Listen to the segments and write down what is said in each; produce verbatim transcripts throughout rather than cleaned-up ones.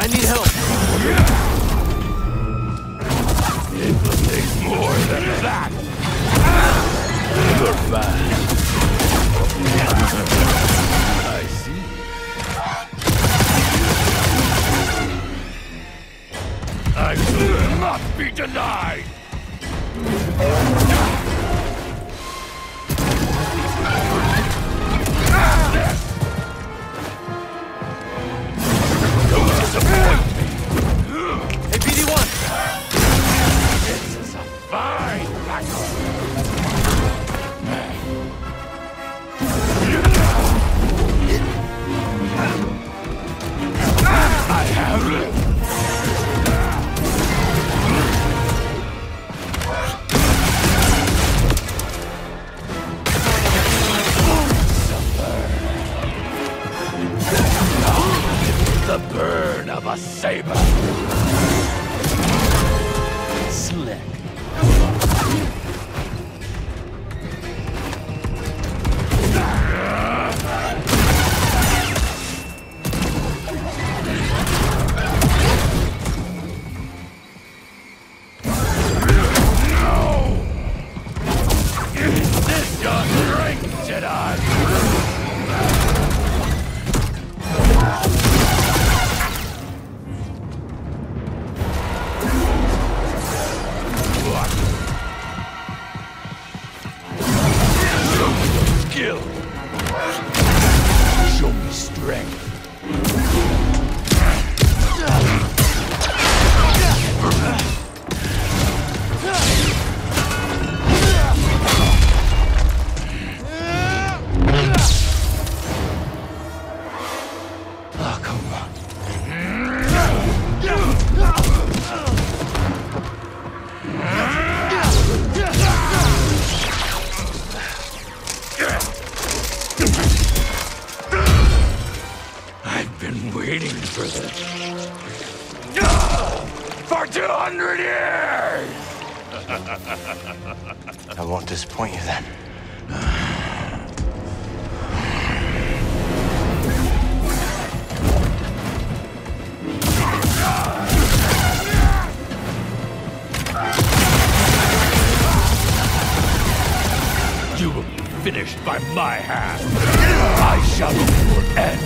I need help. It will take more than that. You're fine. I see. I will not be denied. Don't disappoint me. Hey, P D one. This is a fine battle. I have it. The burn of a saber. Slick. Is this your strength, Jedi? Skill. Show me strength. Oh, come on. I've been waiting for this. For two hundred years! I won't disappoint you then. You will be finished by my hand. I shall be your end.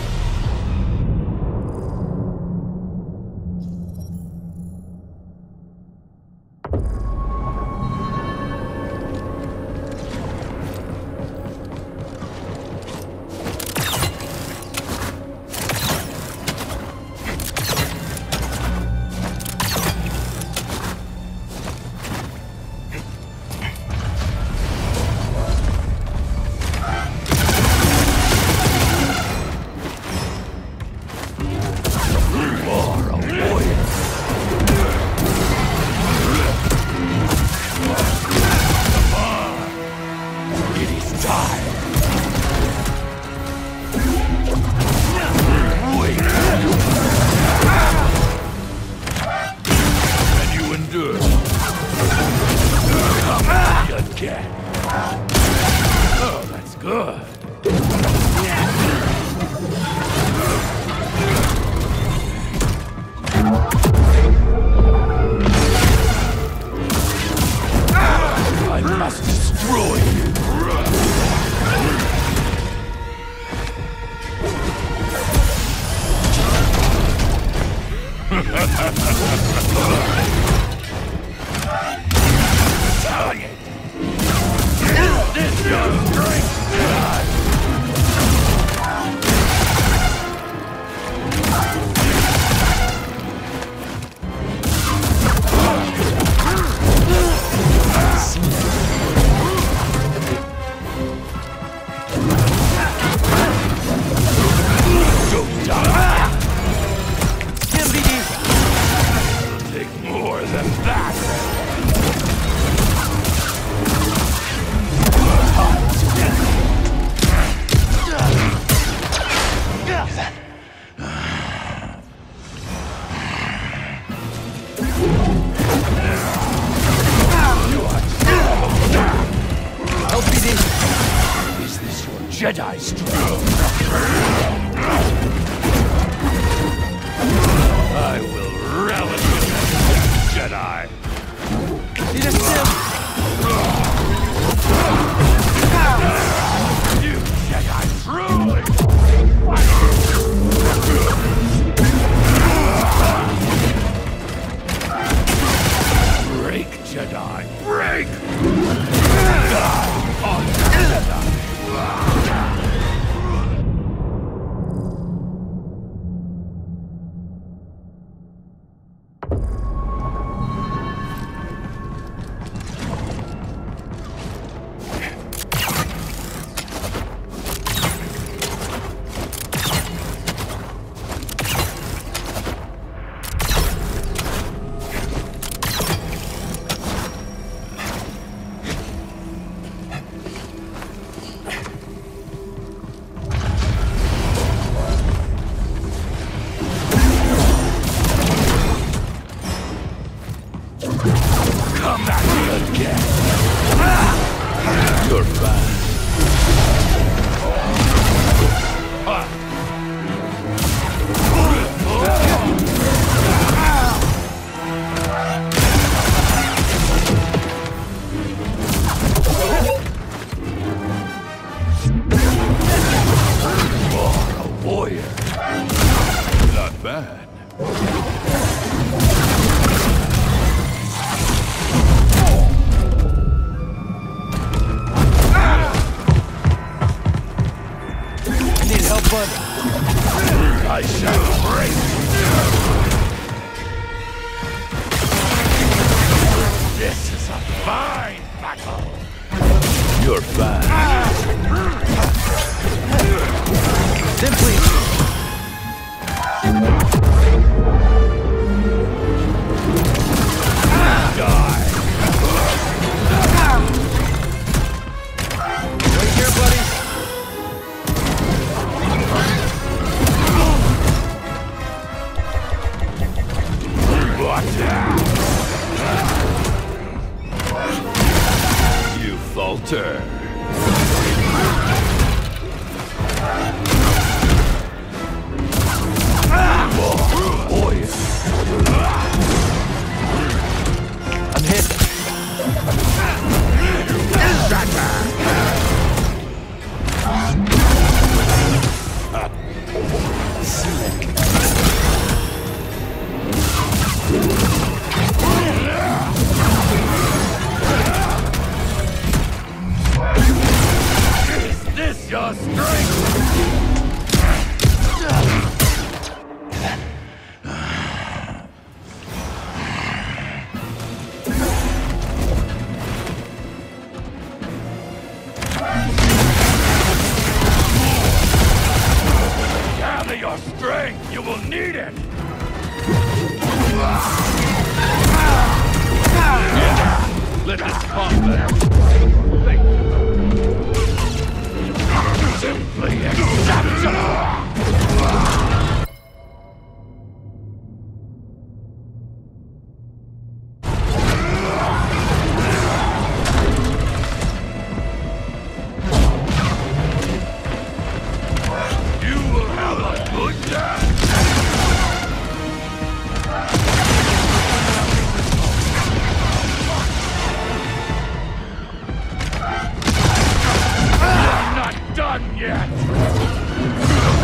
Oh, that's good. I must destroy you. Italian. This young strength, Jedi. Don't die. Damn, P D. It'll take more than that. Help, P D. Is this your Jedi strength? I need help, bud. I shall break. This is a fine battle. You're fine. Then please. Die. Right here, buddy. Watch out. You falter. Oh, yeah. I'm hit. Is this your strength? Gather your strength, you will need it! Yeah, let us combat. Simply exceptional! You will have a good death! You're not done yet!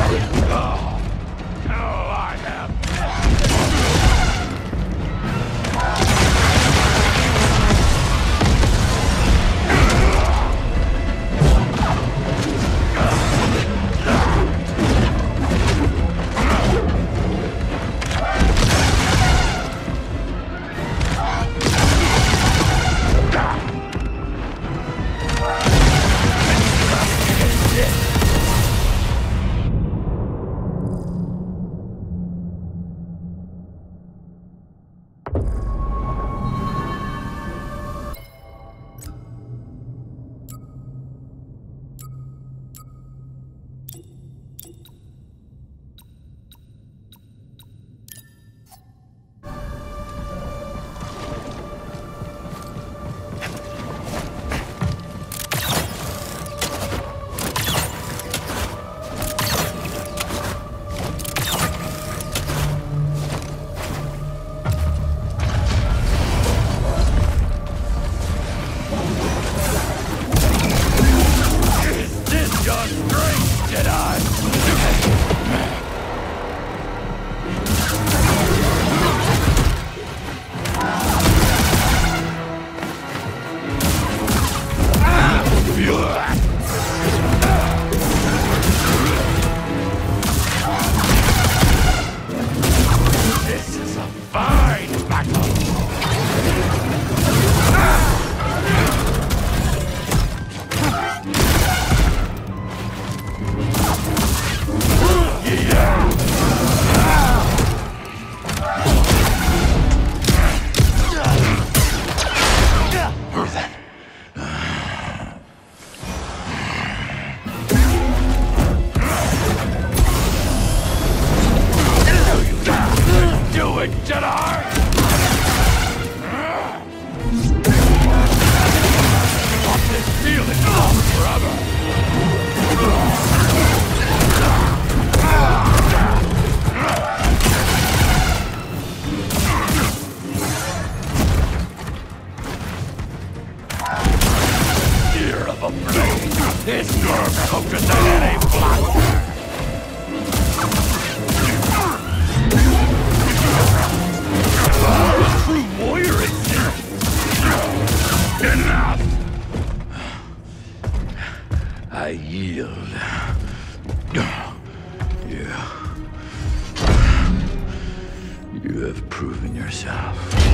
You have proven yourself.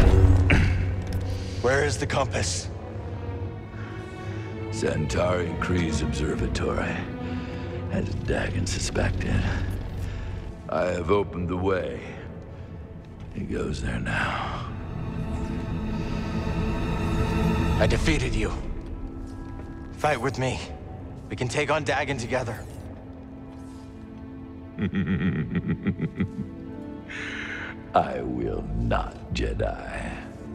Where is the compass? Centauri Kree's observatory, as Dagon suspected. I have opened the way. He goes there now. I defeated you. Fight with me. We can take on Dagon together. I will not, Jedi.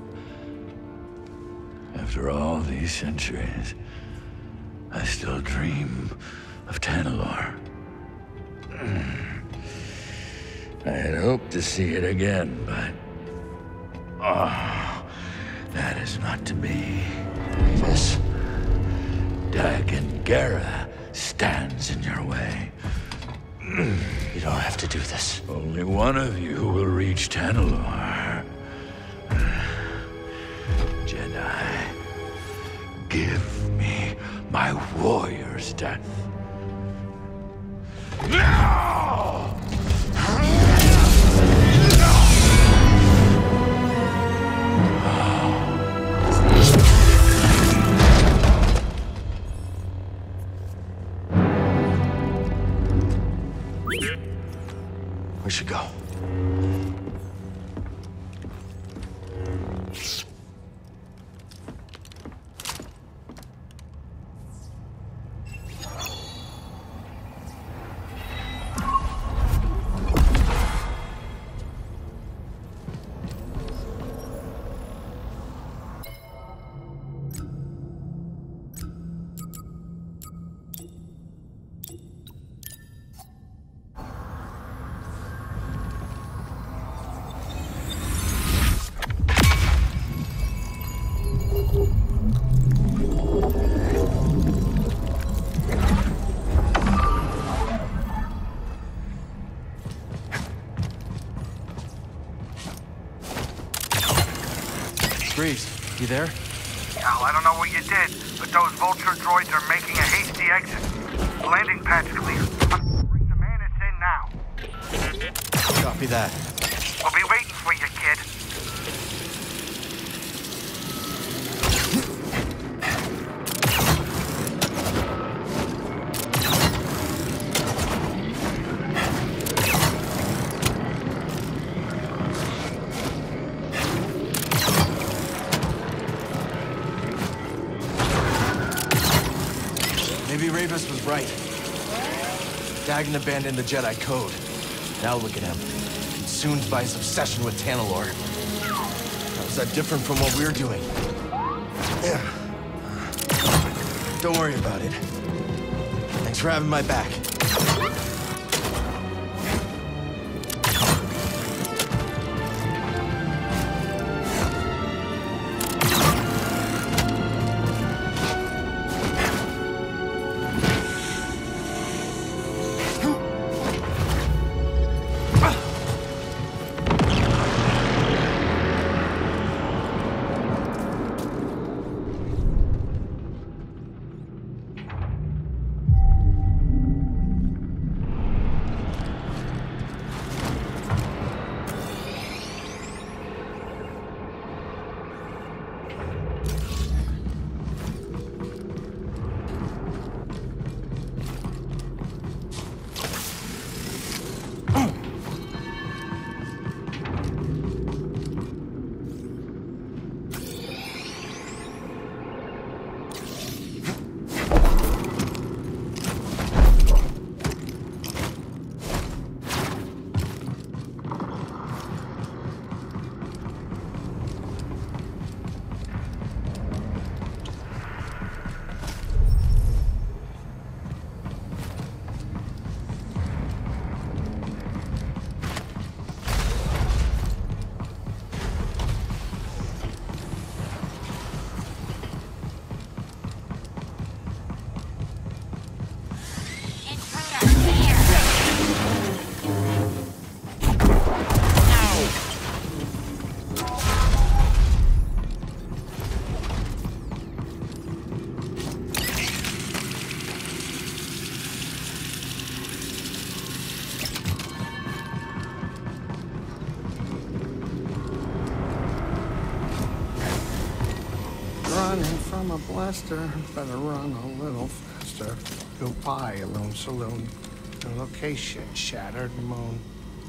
After all these centuries, I still dream of Tanalorr. I had hoped to see it again, but... Oh, that is not to be. Rayvis. Dagon Gera stands in your way. You don't have to do this. Only one of you will reach Tanalorr. Jedi, give me my warrior's death. Now! We should go. Rayvis, you there? Al, I don't know what you did, but those vulture droids are making a hasty exit. The landing pad's clear. Bring the Manus in now. Copy that. We'll be waiting for you, kid. Maybe Rayvis was right. Dagon abandoned the Jedi Code. Now look at him, consumed by his obsession with Tanalorr. How is that different from what we're doing? Yeah. Don't worry about it. Thanks for having my back. running from a blaster. Better run a little faster. Goodbye, Alone Saloon. The location, Shattered Moon.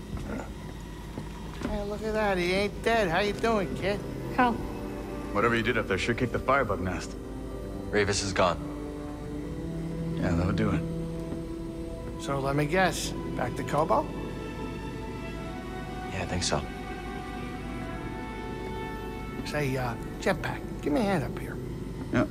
Hey, look at that. He ain't dead. How you doing, kid? Hal. Whatever you did up there sure kicked the firebug nest. Rayvis is gone. Yeah, that'll do it. So let me guess. Back to Kobo? Yeah, I think so. Say, uh, Jetpack, give me a hand up here. Yeah.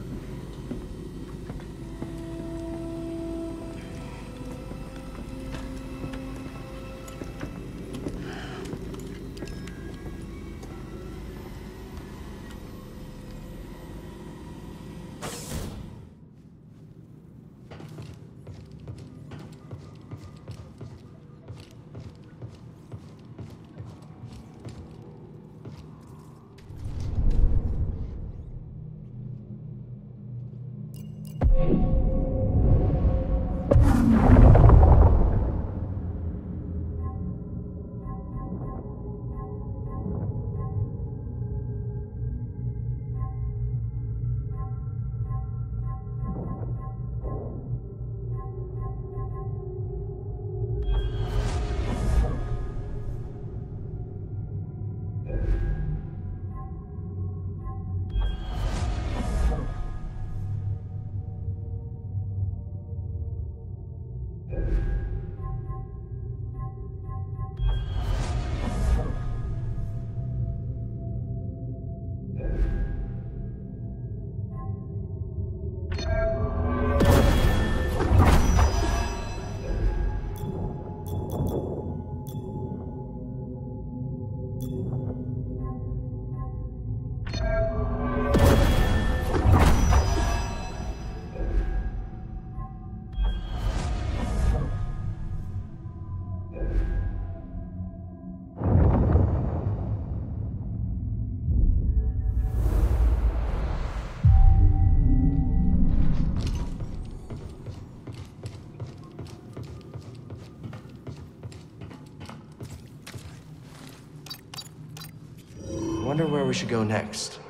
Wonder where we should go next.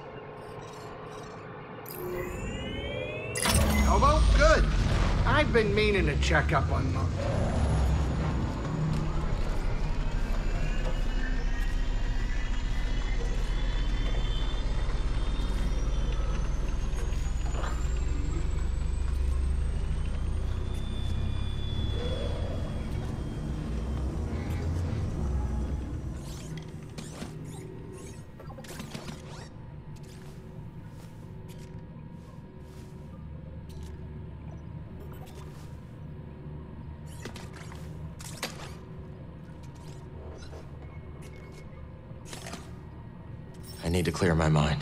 Kobo? Good. I've been meaning to check up on Monk. I need to clear my mind.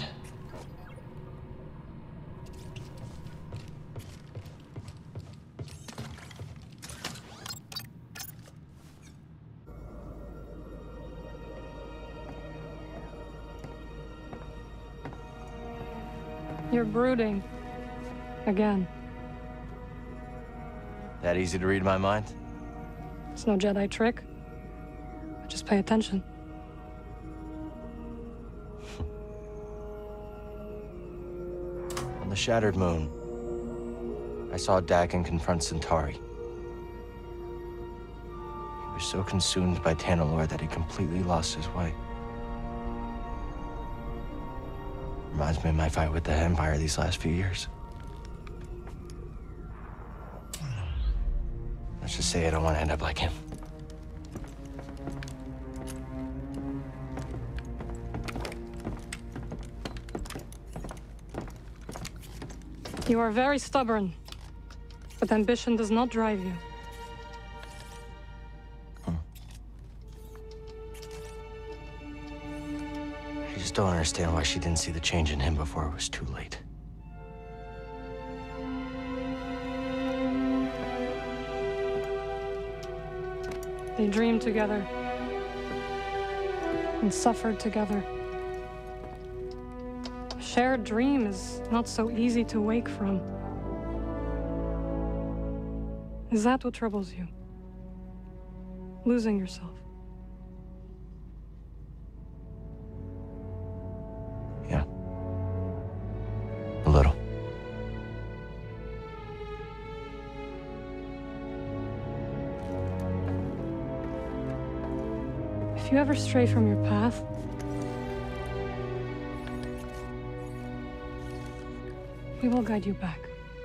You're brooding. Again. That easy to read my mind? It's no Jedi trick. Just pay attention. On the Shattered Moon, I saw Dagon confront Centauri. He was so consumed by Tanalorr that he completely lost his way. Reminds me of my fight with the Empire these last few years. Let's just say I don't want to end up like him. You are very stubborn, but ambition does not drive you. Hmm. I just don't understand why she didn't see the change in him before it was too late. They dreamed together and suffered together. A shared dream is not so easy to wake from. Is that what troubles you? Losing yourself? Yeah. A If you ever stray from your path, we will guide you back.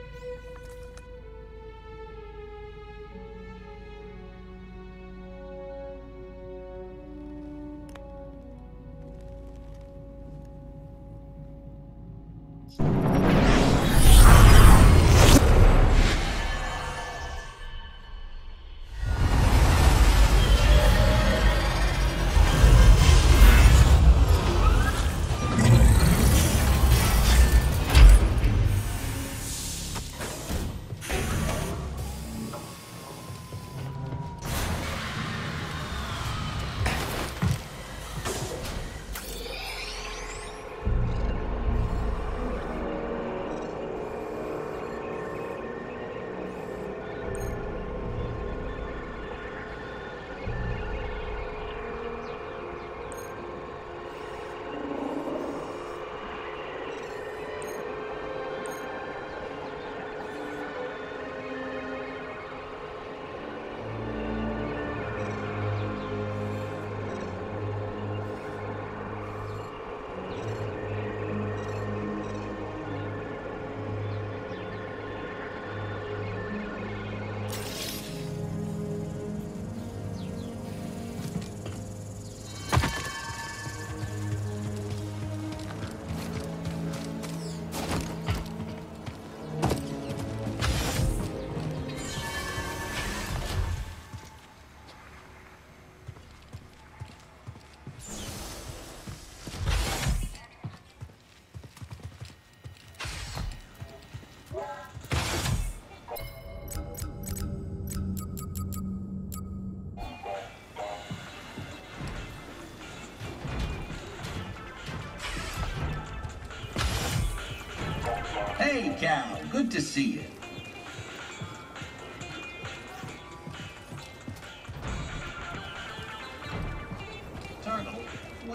Hey, Cal. Good to see you. Turtle. What?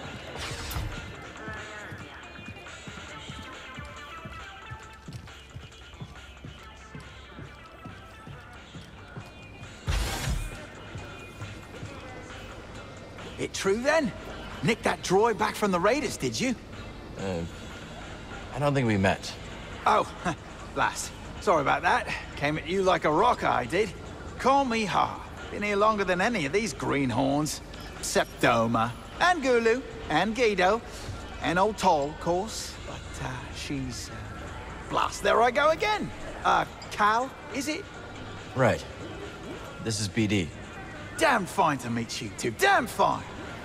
It true then? Nicked that droid back from the Raiders, did you? Uh, I don't think we met. Oh, blast. Sorry about that. Came at you like a rock, I did. Call me Ha. Been here longer than any of these greenhorns. Except Doma, and Gulu, and Guido, and old Toll, of course. But, uh, she's... Uh... Blast, there I go again. Uh, Cal, is it? Right. This is B D. Damn fine to meet you two. Damn fine.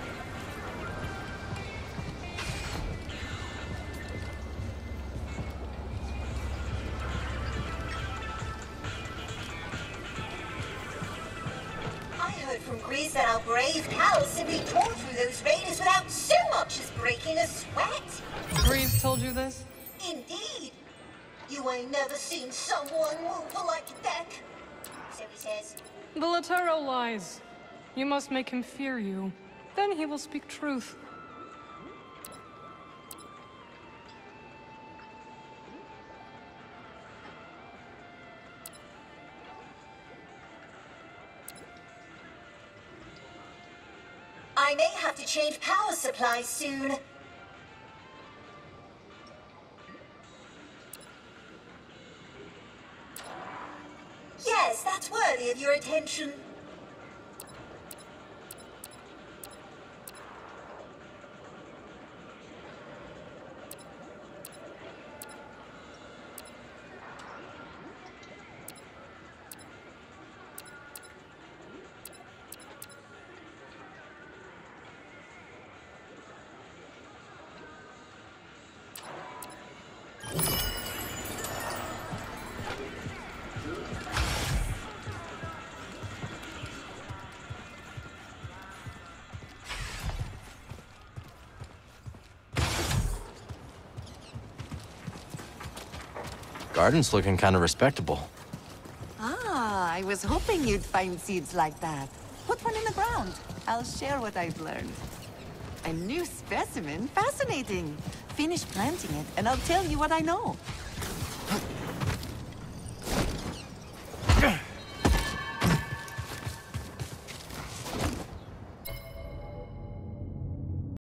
That our brave Cal simply tore through those raiders without so much as breaking a sweat. Grease told you this? Indeed. You ain't never seen someone move like that. So he says. The Latero lies. You must make him fear you. Then he will speak truth. I may have to change power supplies soon. Yes, that's worthy of your attention. Garden's looking kind of respectable. Ah, I was hoping you'd find seeds like that. Put one in the ground. I'll share what I've learned. A new specimen? Fascinating. Finish planting it, and I'll tell you what I know.